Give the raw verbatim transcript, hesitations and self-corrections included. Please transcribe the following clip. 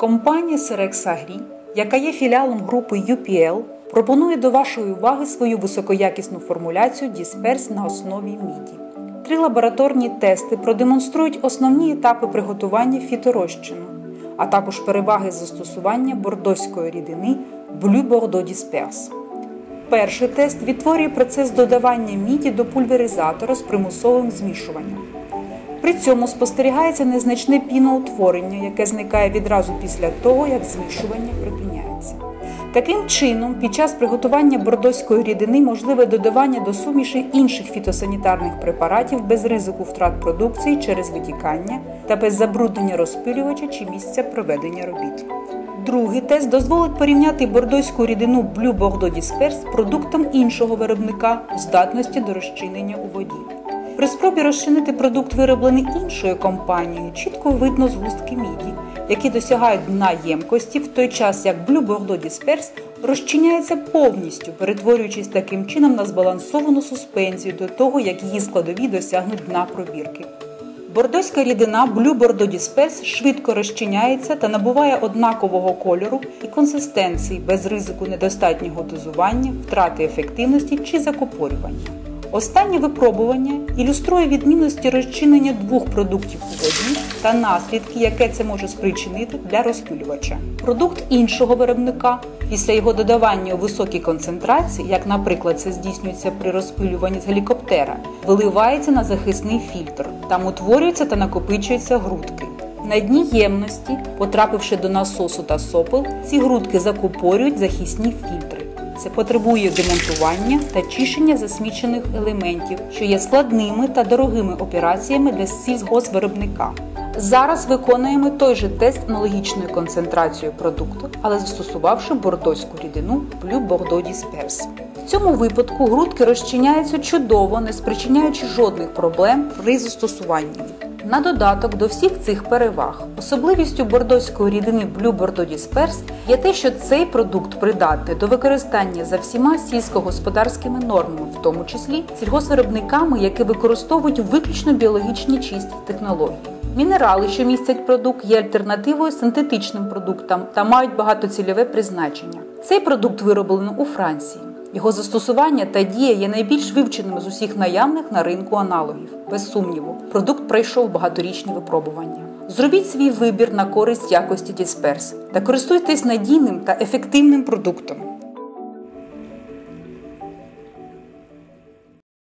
Компанія Serex Agri, яка є філіалом групи ю пі ел, пропонує до вашої уваги свою високоякісну формуляцію Дісперс на основі міді. Три лабораторні тести продемонструють основні етапи приготування фіторозчину, а також переваги застосування бордоської рідини Blue Bordeaux Disperse. Перший тест відтворює процес додавання міді до пульверизатора з примусовим змішуванням. При цьому спостерігається незначне піноутворення, яке зникає відразу після того, як змішування припиняється. Таким чином, під час приготування бордоської рідини можливе додавання до суміші інших фітосанітарних препаратів без ризику втрат продукції через витікання та без забруднення розпилювача чи місця проведення робіт. Другий тест дозволить порівняти бордоську рідину Blue Bordeaux Disperse з продуктом іншого виробника у здатності до розчинення у воді. При спробі розчинити продукт, вироблений іншою компанією, чітко видно згустки міді, які досягають дна ємкості, в той час як Blue Bordeaux Disperse розчиняється повністю, перетворюючись таким чином на збалансовану суспензію до того, як її складові досягнуть дна пробірки. Бордоська рідина Blue Bordeaux Disperse швидко розчиняється та набуває однакового кольору і консистенції без ризику недостатнього дозування, втрати ефективності чи закупорювання. Останнє випробування ілюструє відмінності розчинення двох продуктів у воді та наслідки, яке це може спричинити для розпилювача. Продукт іншого виробника після його додавання у високій концентрації, як, наприклад, це здійснюється при розпилюванні з гелікоптера, виливається на захисний фільтр. Там утворюються та накопичуються грудки. На дні ємності, потрапивши до насосу та сопел, ці грудки закупорюють захисні фільтри. Це потребує демонтування та чищення засмічених елементів, що є складними та дорогими операціями для сільгоспвиробника. Зараз виконуємо той же тест аналогічною концентрацією продукту, але застосувавши бордоську рідину Blue Bordeaux Disperse. В цьому випадку грудки розчиняються чудово, не спричиняючи жодних проблем при застосуванні. На додаток до всіх цих переваг, особливістю бордоської рідини Blue Bordeaux Disperse є те, що цей продукт придатний до використання за всіма сільськогосподарськими нормами, в тому числі сільгоспвиробниками, які використовують виключно біологічні чисті технології. Мінерали, що містять продукт, є альтернативою синтетичним продуктам та мають багатоцільове призначення. Цей продукт вироблено у Франції. Його застосування та дія є найбільш вивченими з усіх наявних на ринку аналогів. Без сумніву, продукт пройшов багаторічні випробування. Зробіть свій вибір на користь якості Disperse та користуйтесь надійним та ефективним продуктом.